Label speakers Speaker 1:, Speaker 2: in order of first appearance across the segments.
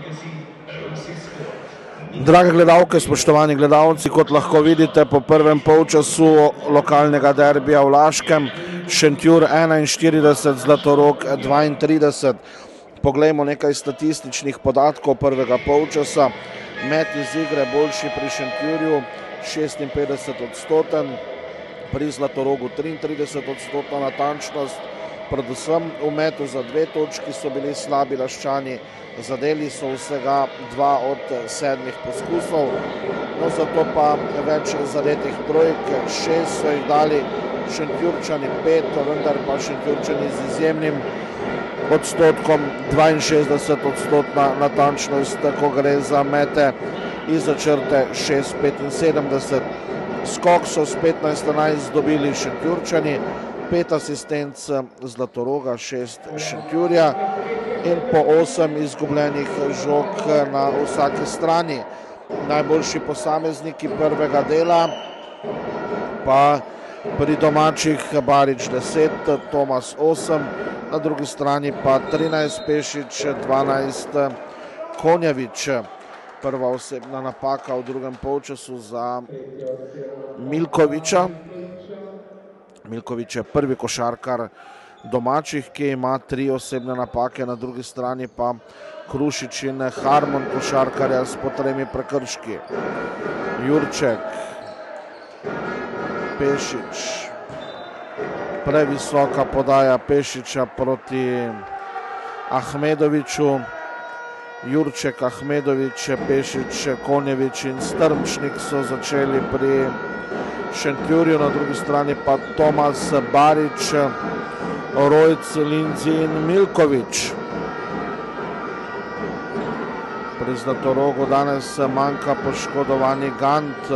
Speaker 1: Drage gledalke, spoštovani gledalci, kot lahko vidite po prvem polčasu lokalnega derbija v Laškem, Šentjur 41, Zlatorog 32. Poglejmo nekaj statističnih podatkov prvega polčasa. Met iz igre boljši pri Šentjurju 56%, pri Zlatorogu 33% natančnost. Predvsem v metu za 2 točki so bili slabi Laščani, zadeli so vsega 2 od 7 poskusov, no zato pa več zadetih trojk, 6 so jih dali Šentjurčani, 5, vendar pa Šentjurčani z izjemnim odstotkom, 62% natančnost, ko gre za mete izza črte 6,75. Skok so s 15-11 dobili Šentjurčani, 5 asistenc Zlatoroga, 6 Šentjurja in po 8 izgubljenih žog na vsaki strani. Najboljši posamezniki prvega dela pa pri domačih Barič 10, Tomas 8, na drugi strani pa 13 Pešič, 12 Konjevič. Prva osebna napaka v drugem polčasu za Milkoviča. Milkovič je prvi košarkar domačih, ki ima 3 osebne napake, na drugi strani pa Krušič in Harmon, košarkarja s po 3 prekrški. Jurček, Pešič, previsoka podaja Pešiča proti Ahmedoviču. Jurček, Ahmedovič, Pešič, Konjevič in Strmčnik so začeli pri Šentjurju, na drugi strani pa Tomas, Barič, Rojc, Linzi in Milkovič. Pri Zlatorogu danes manjka poškodovani Gant.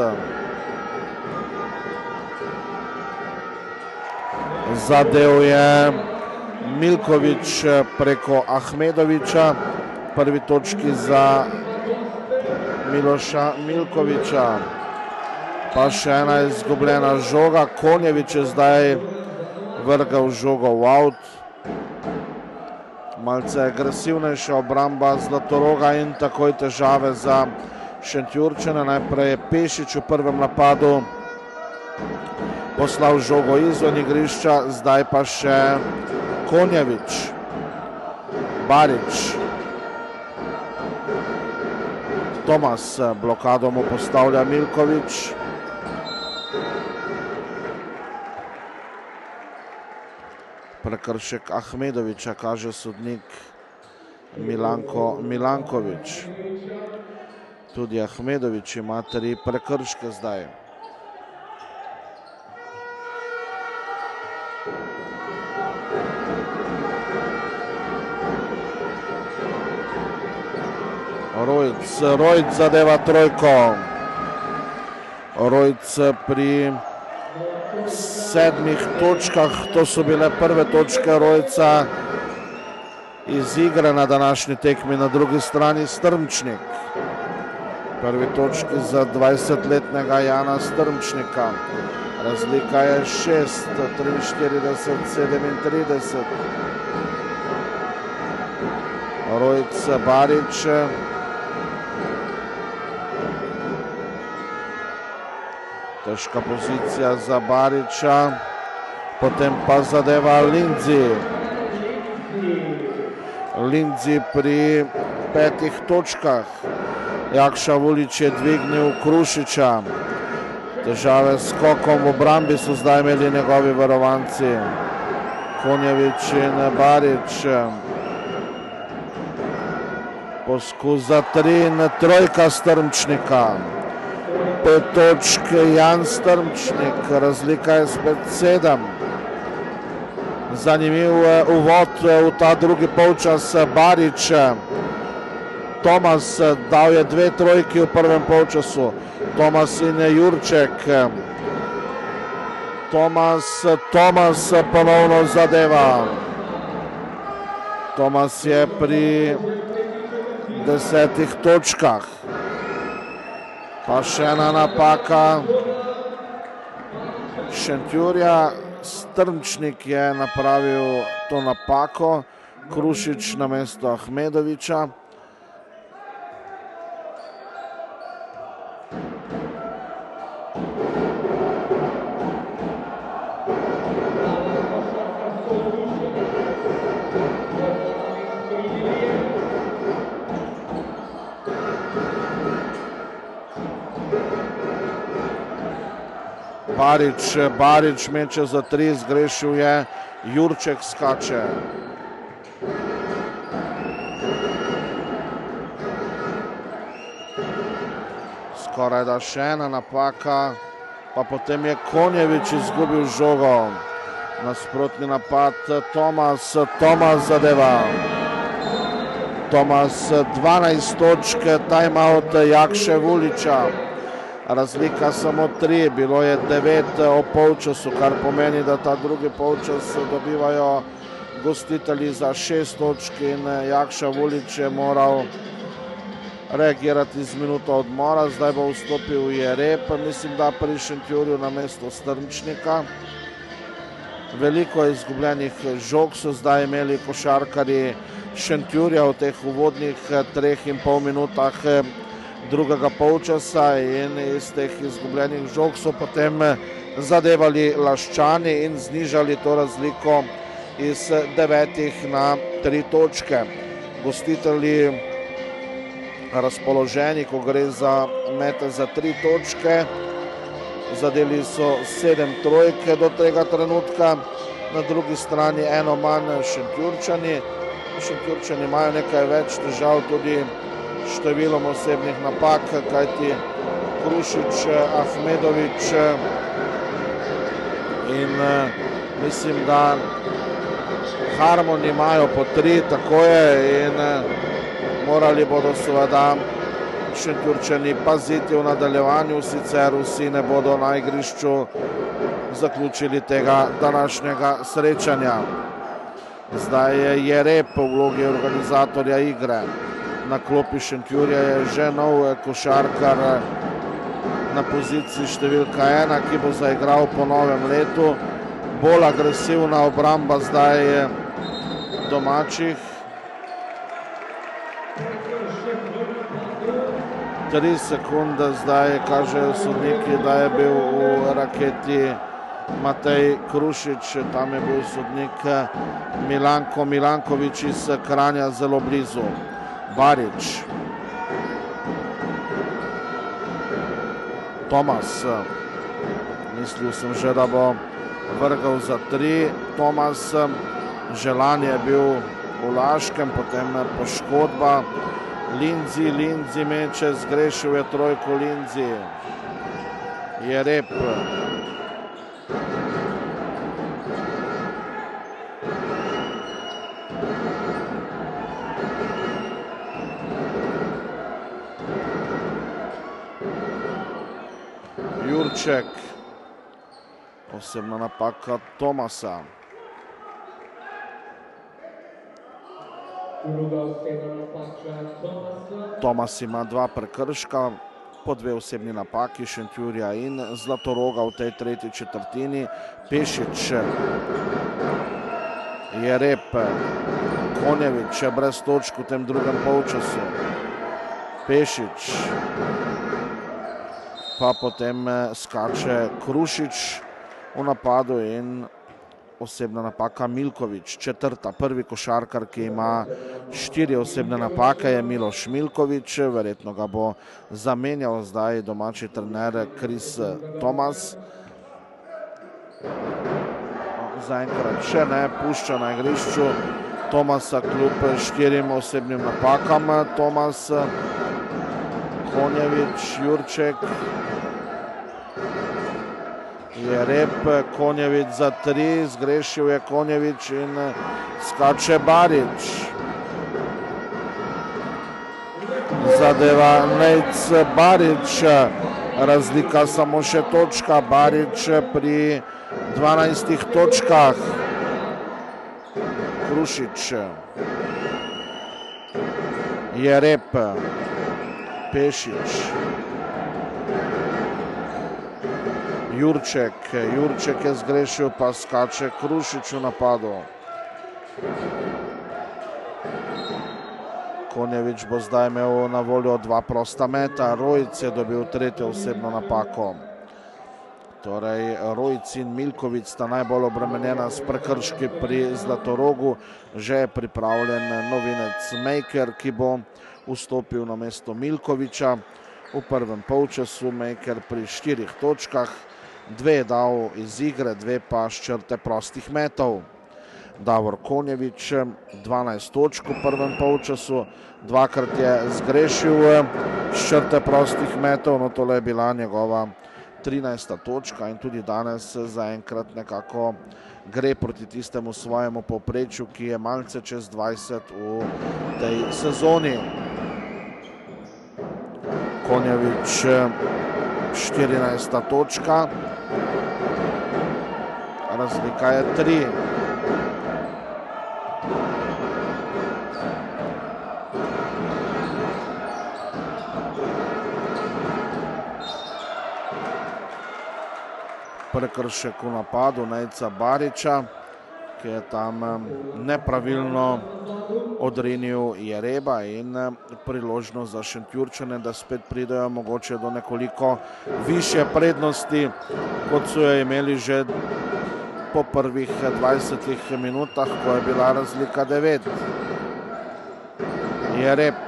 Speaker 1: Zadev je Milkovič preko Ahmedoviča, prvi točki za Miloša Milkoviča. Pa še ena izgubljena žoga, Konjevič je zdaj vrgal žogo v out. Malce agresivnejša obramba Zlatoroga in takoj težave za Šentjurčane. Najprej je Pešič v prvem napadu poslal žogo izven igrišča, zdaj pa še Konjevič. Barič. Tomas, blokado mu postavlja Milkovič. Prekršek Ahmedoviča kaže sodnik Milanko Milankovič. Tudi Ahmedovič ima 3 prekrške zdaj. Rojc zadeva trojko. Rojc pri 7 točkah, to so bile prve točke Rojca iz igre na današnji tekmi, na drugi strani Strmčnik. Prvi točki za 20-letnega Jana Strmčnika. Razlika je 6, 43-37. Rojc, Barič. Težka pozicija za Bariča, potem pa zadeva Linzi. Linzi pri 5 točkah. Jakša Vulič je dvignil Krušiča. Težave s skokom v obrambi so zdaj imeli njegovi varovanci. Konjevič in Barič. Poskus za 3 in trojka Strmčnika. 5 točk Jan Strmčnik, razlika je spet 7. Zanimiv uvod v ta drugi polčas Barič. Tomas dal je 2 trojki v prvem polčasu. Tomas in Jurček. Tomas ponovno zadeva. Tomas je pri 10 točkah. Pa še ena napaka Šentjurja. Strmčnik je napravil to napako, Krušič namesto Ahmedoviča. Barič meče za 3, zgrešil je, Jurček skače. Skoraj da še ena napaka, pa potem je Konjevič izgubil žogo. Nasprotni napad, Tomas zadeva. Tomas 12 točk, timeout Jakše Vuliča. Razlika samo 3, bilo je 9 o polčasu, kar pomeni, da ta drugi polčas dobivajo gostitelji za 6 točk in Jakša Vulič je moral reagirati z minuto odmora. Zdaj bo vstopil Jereb, mislim, da pri Šentjurju na mesto Strničnika. Veliko izgubljenih žog so zdaj imeli košarkarji Šentjurja v teh uvodnih 3,5 minutah drugega polčasa in iz teh izgubljenih žog so potem zadevali Laščani in znižali to razliko iz 9 na 3 točke. Gostitelji razpoloženi, ko gre za mete za 3 točke. Zadeli so 7 trojk do tega trenutka, na drugi strani eno manj Šentjurčani. Šentjurčani imajo nekaj več težav tudi številom osebnih napak, kajti Krušič, Ahmedovič in mislim, da Harmon imajo po 3, tako je, in morali bodo seveda Šentjurčani paziti v nadaljevanju, sicer vsi ne bodo na igrišču zaključili tega današnjega srečanja. Zdaj je Jereb v vlogi organizatorja igre. Na klopi Šentjurja je že nov košarkar na poziciji številka 1, ki bo zaigral po novem letu. Bolj agresivna obramba zdaj domačih. 3 sekunde zdaj kažejo sodniki, da je bil v raketi Matej Krušič, tam je bil sodnik Milanko Milankovič iz Kranja zelo blizu. Barič. Tomas. Mislil sem že, da bo vrgal za 3. Tomas. Želan je bil v Laškem, potem poškodba. Linzi meče, zgrešil je trojko Linzi. Jereb. Jurček. Osebna napaka Tomasa. Tomas ima 2 prekrška, po 2 osebni napaki Šentjurja in Zlatoroga v tej tretji četrtini. Pešič. Jereb. Konjevič brez točk v tem drugem polčasu. Pešič. Pa potem skače Krušič v napadu in osebna napaka Milkovič, 4. Prvi košarkar, ki ima 4 osebne napake, je Miloš Milkovič, verjetno ga bo zamenjal zdaj domači trener Kris Tomas. Zaenkrat še ne, pušča na igrišču Tomasa kljub 4 osebnim napakam. Tomas, Konjevič, Jurček. Jereb, Konjevič za 3, zgrešil je Konjevič in skače Barič. Zadeva Nejc Barič, razlika samo še točka. Barič pri 12 točkah. Krušič. Jereb. Pešič. Jurček je zgrešil, pa skače Krušič v napadu. Konjevič bo zdaj imel na voljo 2 prosta meta. Rojc je dobil 3. osebno napako. Torej, Rojc in Milkovič sta najbolj obremenjena s prekrški pri Zlatorogu. Že je pripravljen novinec Mejker, ki bo vstopil na mesto Milkoviča. V prvem polčasu Mejker pri 4 točkah. 2 je dal iz igre, 2 pa s črte prostih metov. Davor Konjevič 12 točk v prvem polčasu, 2-krat je zgrešil s črte prostih metov, no tole je bila njegova 13. točka in tudi danes zaenkrat nekako gre proti tistemu svojemu povprečju, ki je malce čez 20 v tej sezoni. Konjevič 14. točka, razlika je 3. Prekršek v napadu Nejca Bariča, ki je tam nepravilno odrinil Jereba in priložnost za Šentjurčane, da spet pridejo mogoče do nekoliko višje prednosti, kot so jo imeli že po prvih 20 minutah, ko je bila razlika 9. Jereb.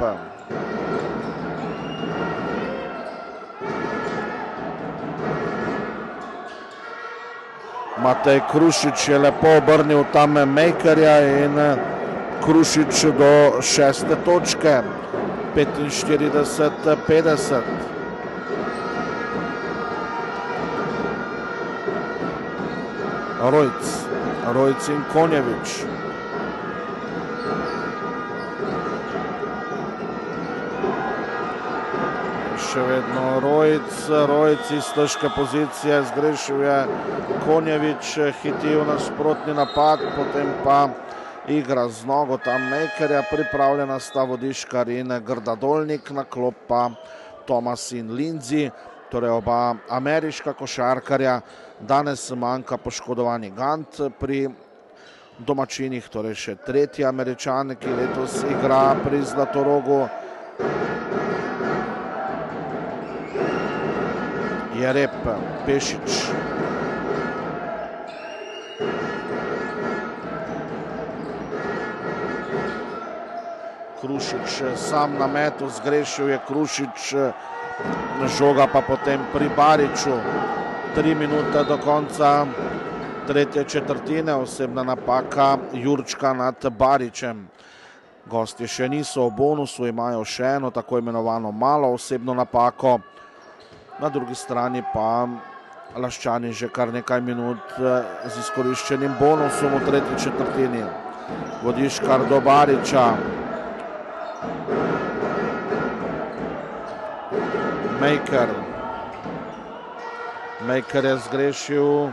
Speaker 1: Matej Krušič je lepo obrnil tam Makerja in Krušič do 6. točke, 45-50. Rojc in Konjevič. Še vedno Rojc iz težke pozicije, zgrešil je Konjevič, hitil nasprotni napad, potem pa igra z nogo tam Makerja, pripravljena sta Vodiškar in Grdadolnik, na klop pa Tomas in Lindsay, torej oba ameriška košarkarja. Danes manjka poškodovani Gant pri domačinih, torej še tretji Američan, ki letos igra pri Zlatorogu. Jereb, Pešič. Krušič sam na metu, zgrešil je Krušič, žoga pa potem pri Bariču. 3 minute do konca tretje četrtine, osebna napaka Jurčka nad Baričem. Gostje še niso v bonusu, imajo še eno tako imenovano malo osebno napako. Na drugi strani pa Laščani že kar nekaj minut z izkoriščenim bonusom v tretji četrtini. Vodiškar do Bariča. Maker je zgrešil,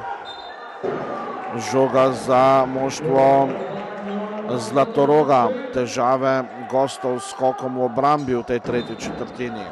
Speaker 1: žoga za moštvo Zlatoroga. Težave gostov s skokom v obrambi v tej tretji četrtini.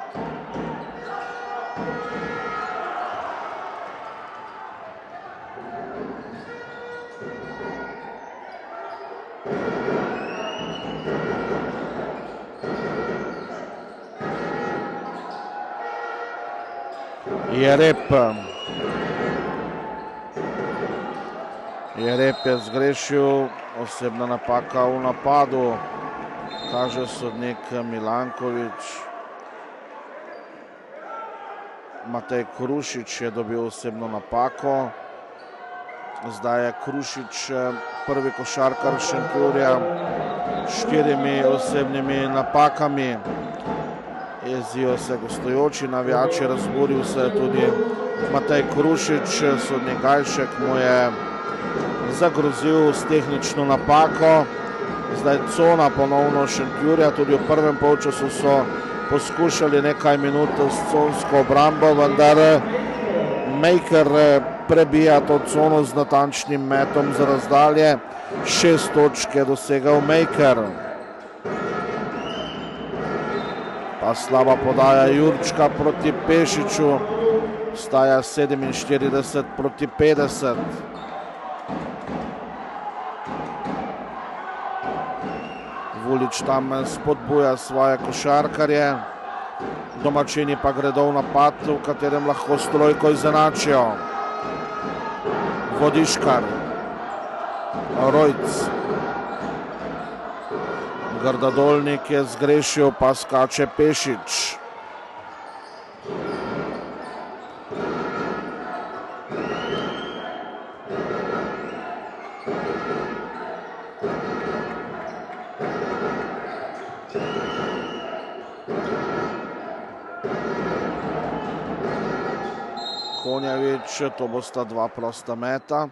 Speaker 1: Jereb je zgrešil, osebna napaka v napadu, kaže sodnik Milankovič. Matej Krušič je dobil osebno napako. Zdaj je Krušič prvi košarkar Šentjurja s 4 osebnimi napakami. Jezijo se gostujoči navijači, razburil se je tudi Matej Krušič, sodnik Gajšek mu je zagrozil s tehnično napako. Zdaj cona ponovno Šentjurja, tudi v prvem polčasu so poskušali nekaj minut s consko obrambo, vendar Maker prebija to cono z natančnim metom z razdalje. 6 točk je dosegal Maker. Pa slaba podaja Jurčka proti Pešiču, staja 47-50. Vulič tam spodbuja svoje košarkarje, domačini pa gredo v napad, v katerem lahko s trojko izenačijo. Vodiškar, Rojc. Grdadolnik je zgrešil, pa skače Pešič. Konjevič, to bosta dva prosta meta.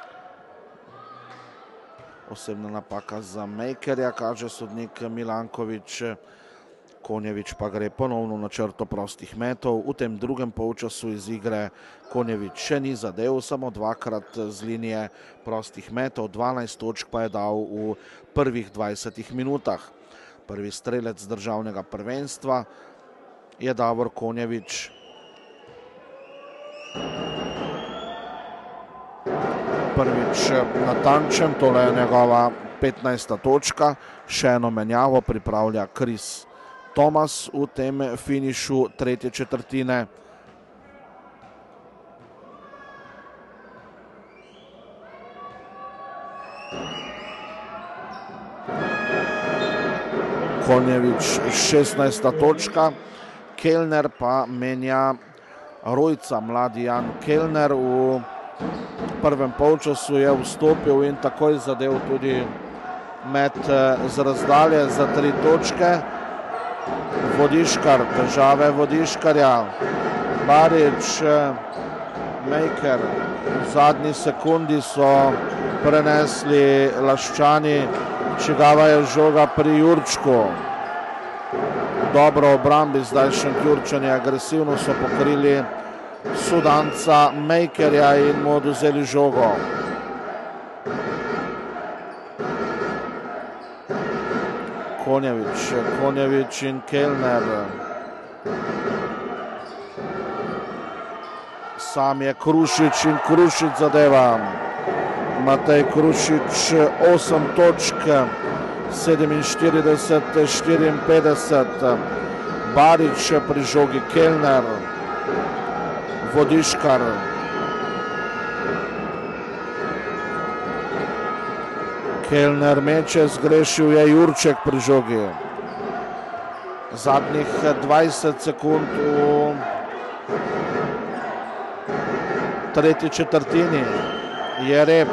Speaker 1: Osebna napaka za Mejkerja, kaže sodnik Milankovič. Konjevič pa gre ponovno na črto prostih metov. V tem drugem polčasu iz igre Konjevič še ni zadev, samo dvakrat z linije prostih metov, 12 točk pa je dal v prvih 20 minutah. Prvi strelec državnega prvenstva je Davor Konjevič. Prvič natančen, tole je njegova 15. točka, še eno menjavo pripravlja Kris Tomas v tem finišu tretje četrtine. Konjevič 16. točka, Kellner pa menja Rojca, mladi Jan Kellner v prvem polčasu je vstopil in takoj zadev tudi met z razdalje za 3 točke. Vodiškar, težave Vodiškarja, Barič, Mejker, v zadnji sekundi so prenesli Laščani, čigava je žoga pri Jurčku. Dobro obrambi, zdaj Šentjurčani agresivno so pokrili Sudanca Mejkerja in mu odvzeli žogo. Konjevič in Kellner. Sam je Krušič in Krušič zadeva. Matej Krušič 8 točk, 47-54. Barič pri žogi Kellner. Vodiškar. Kellner meče, zgrešil je Jurček pri žogi. Zadnjih 20 sekund v tretji četrtini. Jereb.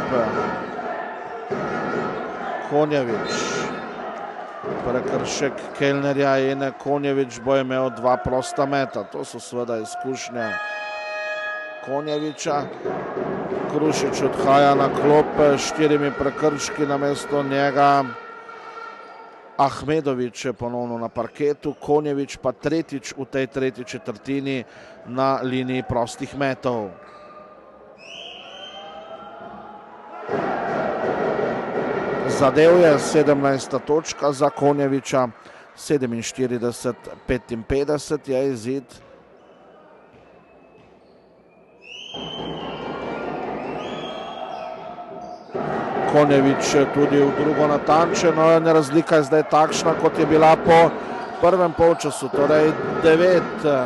Speaker 1: Konjevič. Prekršek Kellnerja in Konjevič bo imel 2 prosta meta. To so seveda izkušnje Konjeviča. Krušič odhaja na klop s 4 prekrški, namesto njega Ahmedovič je ponovno na parketu, Konjevič pa tretjič v tej tretji četrtini na liniji prostih metov. Zadev je 17. točka za Konjeviča, 47-55 je izid. Konjevič tudi v drugo natančeno, razlika je zdaj takšna, kot je bila po prvem polčasu, torej 9.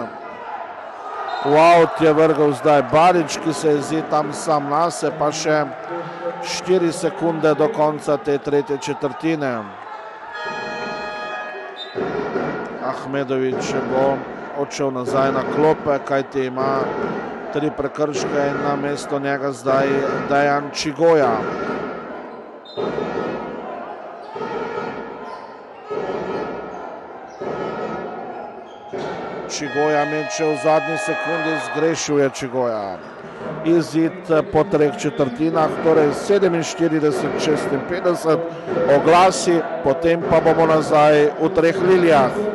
Speaker 1: V aut je vrgal zdaj Barič, ki se jezi tam sam nase, pa še 4 sekunde do konca te tretje četrtine. Ahmedovič bo odšel nazaj na klope, kajti ima 3 prekrške in namesto njega zdaj Dejan Čigoja. Čigoja meče v zadnji sekundi, zgrešil je Čigoja. Izid po 3 četrtinah, torej 47-56, oglasi, potem pa bomo nazaj v Treh lilijah.